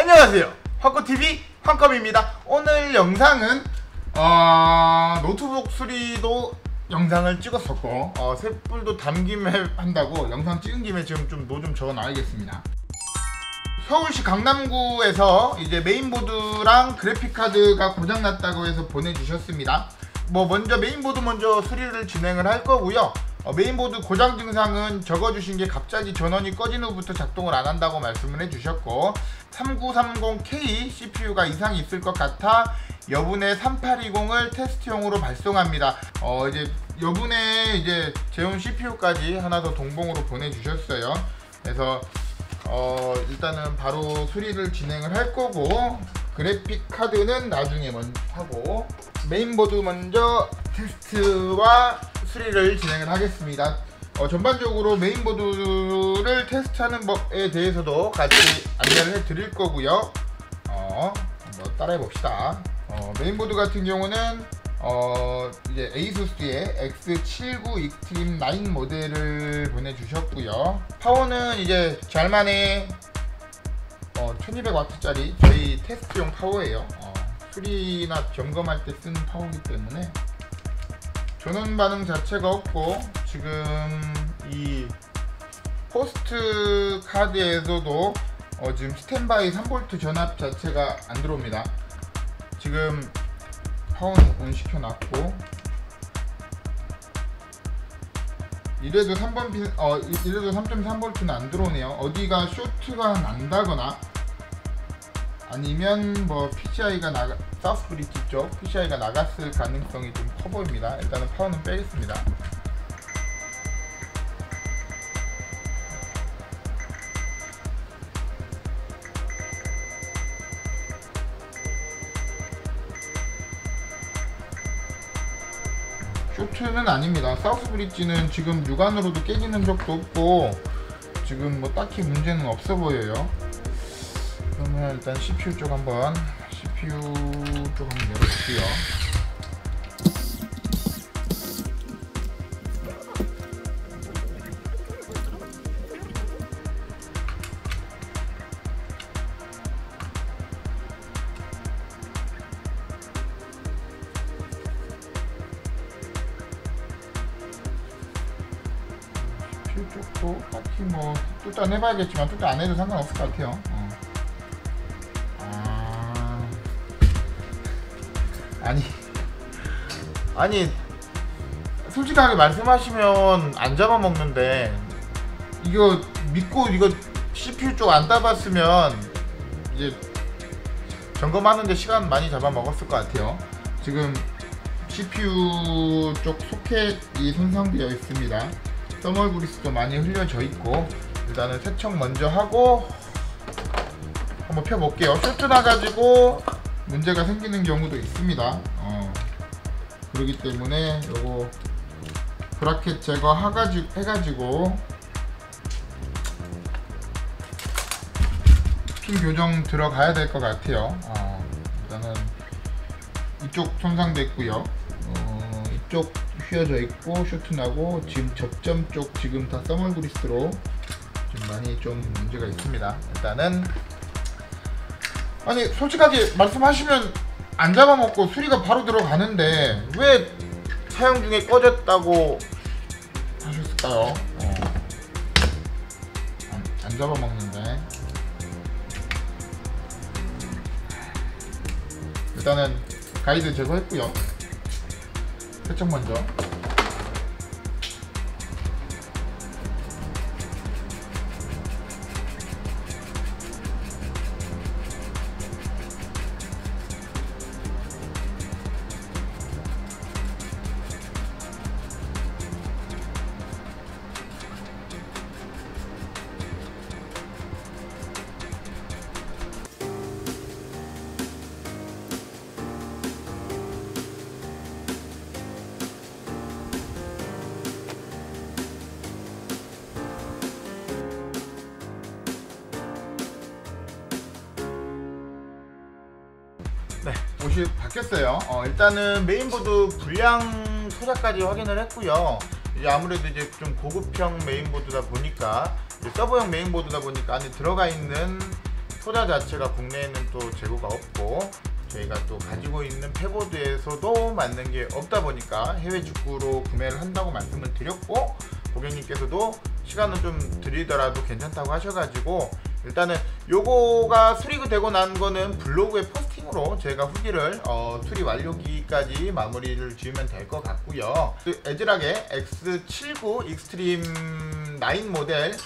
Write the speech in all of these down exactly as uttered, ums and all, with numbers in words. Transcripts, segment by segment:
안녕하세요, 화코티비 황컴입니다. 오늘 영상은 어, 노트북 수리도 영상을 찍었었고 어, 셋불도 담김에 한다고 영상 찍은 김에 지금 좀 노 좀 적어 놔야겠습니다. 서울시 강남구에서 이제 메인보드랑 그래픽카드가 고장났다고 해서 보내주셨습니다. 뭐 먼저 메인보드 먼저 수리를 진행을 할 거고요. 어, 메인보드 고장 증상은 적어주신 게 갑자기 전원이 꺼진 후부터 작동을 안 한다고 말씀을 해주셨고, 삼구삼공 케이 씨피유가 이상이 있을 것 같아 여분의 삼팔이공을 테스트용으로 발송합니다. 어 이제 여분의 이제 재온 씨피유까지 하나 더 동봉으로 보내주셨어요. 그래서 어 일단은 바로 수리를 진행을 할 거고, 그래픽 카드는 나중에 먼저 하고 메인보드 먼저 테스트와 수리를 진행을 하겠습니다. 어, 전반적으로 메인보드를 테스트하는 법에 대해서도 같이 안내를 해 드릴 거고요. 어, 한번 따라해 봅시다. 어, 메인보드 같은 경우는 어, 이제 에이수스의 엑스 칠구 익스트림 나인 모델을 보내주셨고요. 파워는 이제 잘만의 어, 천이백 와트짜리 저희 테스트용 파워예요. 어, 수리나 점검할 때 쓰는 파워이기 때문에 전원 반응 자체가 없고, 지금 이 호스트 카드에서도 어 지금 스탠바이 삼 볼트 전압 자체가 안 들어옵니다. 지금 파워는 온 시켜놨고, 이래도 삼 번 핀, 어 이래도 삼 점 삼 볼트는 안 들어오네요. 어디가 쇼트가 난다거나 아니면 뭐 피씨아이가 나가, 사우스 브릿지 쪽 피씨아이가 나갔을 가능성이 좀 커 보입니다. 일단은 파워는 빼겠습니다. 쇼트는 아닙니다. 사우스 브릿지는 지금 육안으로도 깨지는 적도 없고 지금 뭐 딱히 문제는 없어 보여요. 그러면 일단 씨피유 쪽 한번 씨피유 쪽 한번 열어볼게요. 씨피유 쪽도 딱히 뭐 뚜따 해봐야겠지만 뚜따 안 해도 상관없을 것 같아요. 어. 아니 아니 솔직하게 말씀하시면 안 잡아먹는데, 이거 믿고 이거 씨피유 쪽 안 따봤으면 이제 점검하는데 시간 많이 잡아먹었을 것 같아요. 지금 씨피유 쪽 소켓이 손상되어 있습니다. 써멀 그리스도 많이 흘려져 있고, 일단은 세척 먼저 하고 한번 펴볼게요. 쇼트 나가지고 문제가 생기는 경우도 있습니다. 어, 그렇기 때문에 요거 브라켓 제거 해가지고 핀 교정 들어가야 될 것 같아요. 어, 일단은 이쪽 손상됐고요. 어, 이쪽 휘어져 있고 쇼트 나고, 지금 접점 쪽 지금 다 써멀 그리스로 좀 많이 좀 문제가 있습니다. 일단은 아니 솔직하게 말씀하시면 안 잡아먹고 수리가 바로 들어가는데 왜 사용 중에 꺼졌다고 하셨을까요? 어. 안, 안 잡아먹는데 일단은 가이드 제거했고요. 세척 먼저. 네, 옷이 바뀌었어요. 어, 일단은 메인보드 불량 소자까지 확인을 했고요. 이제 아무래도 이제 좀 고급형 메인보드다 보니까, 이제 서버형 메인보드다 보니까 안에 들어가 있는 소자 자체가 국내에는 또 재고가 없고 저희가 또 가지고 있는 패보드에서도 맞는 게 없다 보니까 해외 직구로 구매를 한다고 말씀을 드렸고, 고객님께서도 시간을 좀 들이더라도 괜찮다고 하셔가지고 일단은 요거가 수리가 되고 난 거는 블로그에 포스팅으로 제가 후기를 어, 수리 완료기까지 마무리를 지으면 될 것 같고요. 에즈락의 엑스 칠십구 익스트림 나인 모델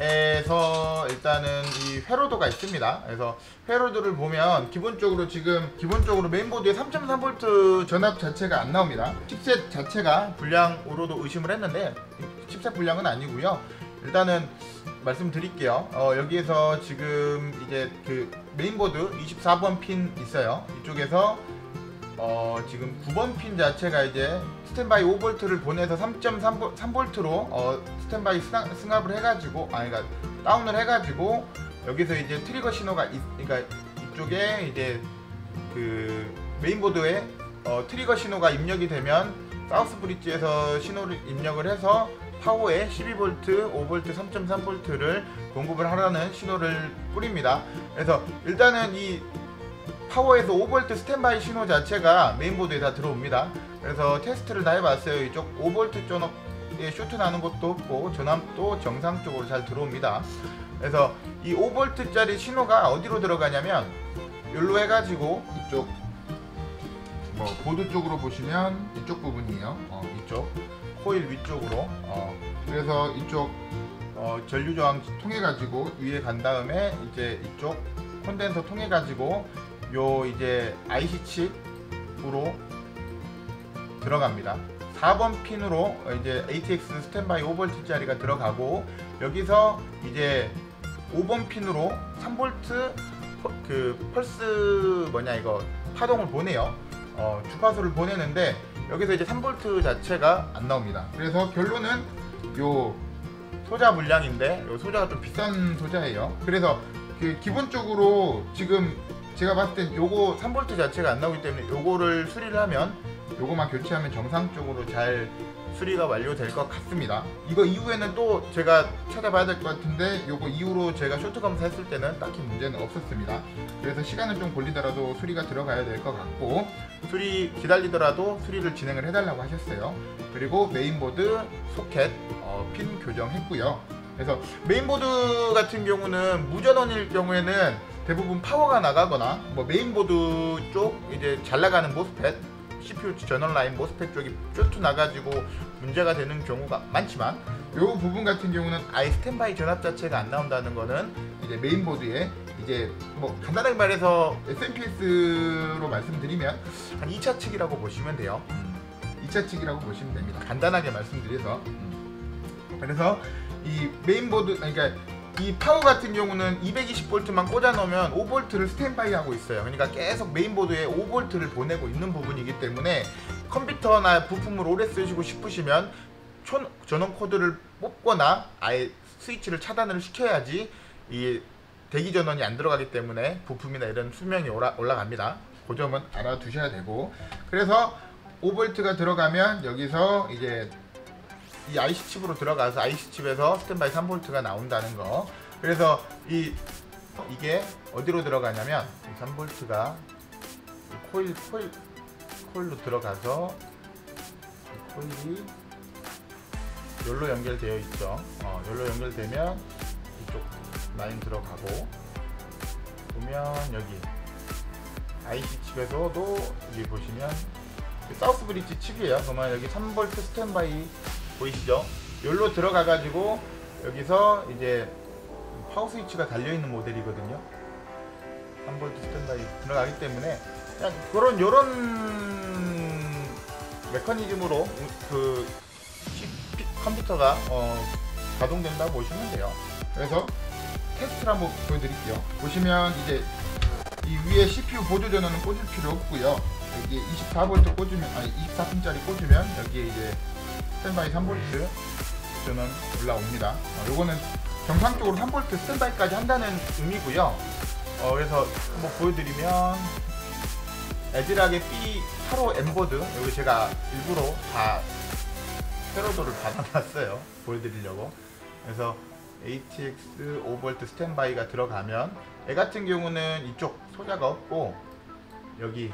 에서 일단은 이 회로도가 있습니다. 그래서 회로도를 보면 기본적으로 지금 기본적으로 메인보드에 삼 점 삼 볼트 전압 자체가 안 나옵니다. 칩셋 자체가 불량으로도 의심을 했는데 칩셋 불량은 아니고요. 일단은 말씀드릴게요. 어, 여기에서 지금 이제 그 메인보드 이십사 번 핀 있어요. 이쪽에서 어, 지금 구 번 핀 자체가 이제 스탠바이 오 볼트를 보내서 삼 점 삼 볼트로 어, 스탠바이 승합, 승합을 해가지고, 아니, 그러니까 다운을 해가지고 여기서 이제 트리거 신호가 있, 그러니까 이쪽에 이제 그 메인보드에 어, 트리거 신호가 입력이 되면 사우스 브릿지에서 신호를 입력을 해서 파워에 십이 볼트, 오 볼트, 삼 점 삼 볼트를 공급을 하라는 신호를 뿌립니다. 그래서 일단은 이 파워에서 오 볼트 스탠바이 신호 자체가 메인보드에 다 들어옵니다. 그래서 테스트를 다 해봤어요. 이쪽 오 볼트 쪽에 쇼트 나는 것도 없고 전압도 정상적으로 잘 들어옵니다. 그래서 이 오 볼트 짜리 신호가 어디로 들어가냐면 여기로 해가지고 이쪽 뭐 보드 쪽으로 보시면 이쪽 부분이에요. 어, 이쪽 코일 위쪽으로. 어, 그래서 이쪽 어, 전류 저항 통해 가지고 위에 간 다음에 이제 이쪽 콘덴서 통해 가지고 요 이제 아이씨 칩으로 들어갑니다. 사 번 핀으로 이제 에이티엑스 스탠바이 오 볼트 짜리가 들어가고, 여기서 이제 오 번 핀으로 삼 볼트 그 펄스 뭐냐 이거 파동을 보내요. 어, 주파수를 보내는데 여기서 이제 삼 볼트 자체가 안 나옵니다. 그래서 결론은 요 소자 물량인데 요 소자가 좀 비싼 소자예요. 그래서 그 기본적으로 지금 제가 봤을 땐 요거 삼 볼트 자체가 안 나오기 때문에 요거를 수리를 하면 요거만 교체하면 정상적으로 잘 수리가 완료될 것 같습니다. 이거 이후에는 또 제가 찾아봐야 될 것 같은데 요거 이후로 제가 쇼트 검사했을 때는 딱히 문제는 없었습니다. 그래서 시간은 좀 걸리더라도 수리가 들어가야 될 것 같고, 수리 기다리더라도 수리를 진행을 해달라고 하셨어요. 그리고 메인보드 소켓 어, 핀 교정했고요. 그래서 메인보드 같은 경우는 무전원일 경우에는 대부분 파워가 나가거나 뭐 메인보드 쪽 이제 잘 나가는 모스펫, 씨피유 전원 라인 모스펫 쪽이 쇼트 나가지고 문제가 되는 경우가 많지만, 이 부분 같은 경우는 아예 스탠바이 전압 자체가 안 나온다는 거는 이제 메인보드에 이제 뭐 간단하게 말해서 에스엠피에스로 말씀드리면 한 이 차 측이라고 보시면 돼요. 이 차 측이라고 보시면 됩니다. 간단하게 말씀드려서. 그래서 이 메인보드, 그러니까 이 파워 같은 경우는 이백이십 볼트만 꽂아 놓으면 오 볼트를 스탠바이 하고 있어요. 그러니까 계속 메인보드에 오 볼트를 보내고 있는 부분이기 때문에 컴퓨터나 부품을 오래 쓰시고 싶으시면 전원 코드를 뽑거나 아예 스위치를 차단을 시켜야지 이 대기 전원이 안 들어가기 때문에 부품이나 이런 수명이 올라, 올라갑니다. 그 점은 알아두셔야 되고, 그래서 오 볼트가 들어가면 여기서 이제 이 아이씨 칩으로 들어가서 아이씨 칩에서 스탠바이 삼 볼트가 나온다는 거. 그래서 이 이게 어디로 들어가냐면 이 삼 볼트가 코일 코일 코일로 들어가서 이 코일이 열로 연결되어 있죠. 어, 열로 연결되면 이쪽 라인 들어가고, 보면 여기 아이씨 칩에서도 여기 보시면 사우스 브릿지 칩이에요. 그러면 여기 삼 볼트 스탠바이 보이시죠? 여기로 들어가가지고 여기서 이제 파워 스위치가 달려있는 모델이거든요. 삼 볼트 스탠바이 들어가기 때문에 그냥 그런 요런 메커니즘으로 그 컴퓨터가 어, 가동된다고 보시면 돼요. 그래서 테스트를 한번 보여드릴게요. 보시면 이제 이 위에 씨피유 보조 전원은 꽂을 필요 없고요. 여기 이십사 볼트 꽂으면, 아니 이십사 핀짜리 꽂으면 여기에 이제 스탠바이 삼 볼트 전원 올라옵니다. 어, 요거는 정상적으로 삼 볼트 스탠바이까지 한다는 의미고요. 어, 그래서 한번 보여드리면 에즈락의 비 팔십오 엠 보드, 여기 제가 일부러 다 회로도를 받아놨어요. 보여드리려고. 그래서 에이티엑스 오 볼트 스탠바이가 들어가면 얘 같은 경우는 이쪽 소자가 없고 여기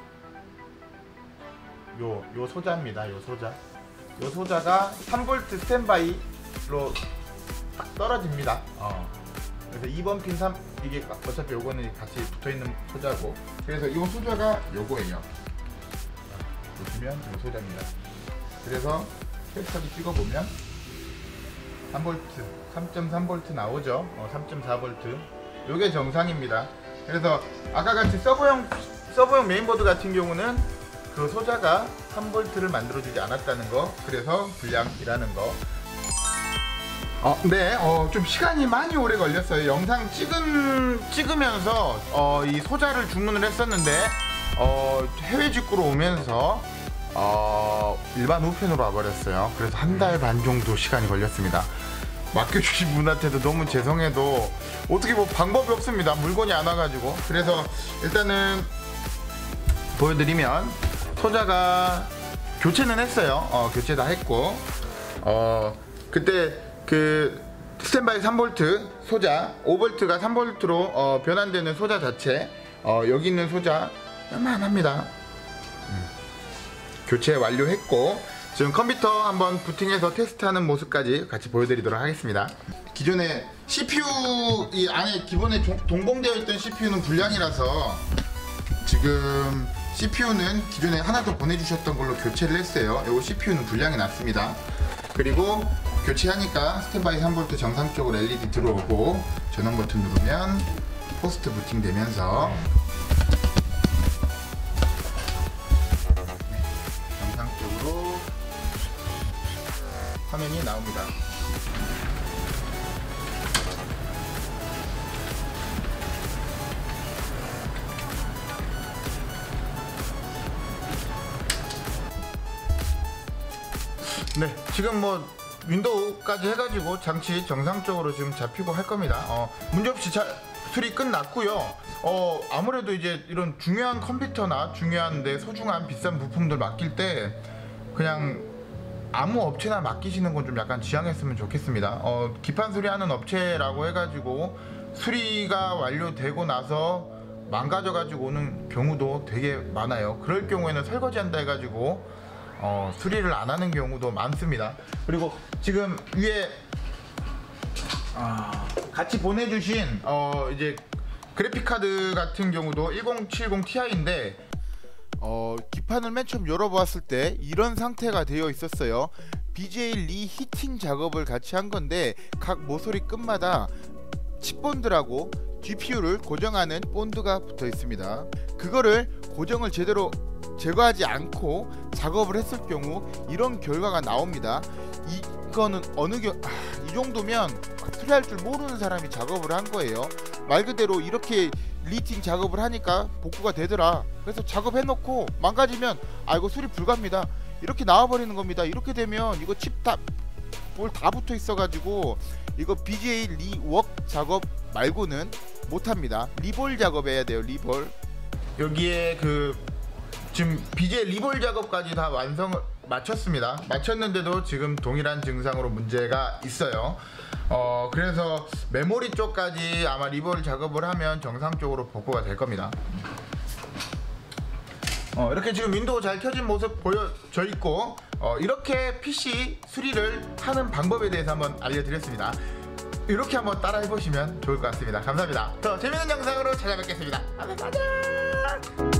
요, 요 소자입니다. 요 소자. 요 소자가 삼 볼트 스탠바이로 딱 떨어집니다. 어. 그래서 이 번 핀 삼, 이게 어차피 요거는 같이 붙어있는 소자고, 그래서 이 소자가 요거예요. 보시면 요 소자입니다. 그래서 테스터기 찍어보면 삼 볼트, 삼 점 삼 볼트 나오죠. 어, 삼 점 사 볼트. 요게 정상입니다. 그래서 아까 같이 서버용, 서버용 메인보드 같은 경우는 그 소자가 삼 볼트를 만들어주지 않았다는 거, 그래서 불량이라는 거. 어, 네, 어, 좀 시간이 많이 오래 걸렸어요. 영상 찍은, 찍으면서, 어, 이 소자를 주문을 했었는데, 어, 해외 직구로 오면서, 어, 일반 우편으로 와버렸어요. 그래서 한 달 반 정도 시간이 걸렸습니다. 맡겨주신 분한테도 너무 죄송해도, 어떻게 뭐 방법이 없습니다. 물건이 안 와가지고. 그래서 일단은, 보여드리면, 소자가 교체는 했어요. 어, 교체 다 했고, 어, 그때, 그 스탠바이 삼 볼트 소자, 오 볼트가 삼 볼트로 어, 변환되는 소자 자체, 어, 여기 있는 소자 요만합니다. 음. 교체 완료했고, 지금 컴퓨터 한번 부팅해서 테스트하는 모습까지 같이 보여드리도록 하겠습니다. 기존에 씨피유 이 안에 기본에 동봉되어 있던 씨피유는 불량이라서 지금 씨피유는 기존에 하나 더 보내주셨던 걸로 교체를 했어요. 요 씨피유는 불량이 났습니다. 그리고 교체하니까 스탠바이 삼 볼트 정상적으로 엘이디 들어오고, 전원 버튼 누르면 포스트 부팅 되면서 정상적으로 화면이 나옵니다. 네, 지금 뭐 윈도우까지 해가지고 장치 정상적으로 지금 잡히고 할 겁니다. 어, 문제없이 잘 수리 끝났고요. 어, 아무래도 이제 이런 중요한 컴퓨터나 중요한데 소중한 비싼 부품들 맡길 때 그냥 아무 업체나 맡기시는 건 좀 약간 지양했으면 좋겠습니다. 어, 기판 수리하는 업체라고 해가지고 수리가 완료되고 나서 망가져가지고 오는 경우도 되게 많아요. 그럴 경우에는 설거지한다 해가지고 어, 수리를 안 하는 경우도 많습니다. 그리고 지금 위에 아, 같이 보내주신 어, 이제 그래픽 카드 같은 경우도 천칠십 티아이인데 어, 기판을 맨 처음 열어보았을 때 이런 상태가 되어 있었어요. 비지에이 리 히팅 작업을 같이 한 건데 각 모서리 끝마다 칩본드라고 지피유를 고정하는 본드가 붙어 있습니다. 그거를 고정을 제대로 제거하지 않고 작업을 했을 경우 이런 결과가 나옵니다. 이거는 어느 겨, 아, 이 정도면 수리할 줄 모르는 사람이 작업을 한 거예요. 말 그대로 이렇게 리팅 작업을 하니까 복구가 되더라. 그래서 작업해놓고 망가지면 아 이거 수리 불가입니다. 이렇게 나와버리는 겁니다. 이렇게 되면 이거 칩 다 볼 다 붙어 있어가지고 이거 비지에이 리웍 작업 말고는 못합니다. 리볼 작업해야 돼요. 리볼. 여기에 그 지금 비지에이 리볼 작업까지 다 완성을 마쳤습니다. 마쳤는데도 지금 동일한 증상으로 문제가 있어요. 어 그래서 메모리 쪽까지 아마 리볼 작업을 하면 정상적으로 복구가 될 겁니다. 어 이렇게 지금 윈도우 잘 켜진 모습 보여져 있고, 어 이렇게 피씨 수리를 하는 방법에 대해서 한번 알려드렸습니다. 이렇게 한번 따라 해보시면 좋을 것 같습니다. 감사합니다. 더 재밌는 영상으로 찾아뵙겠습니다. 안녕.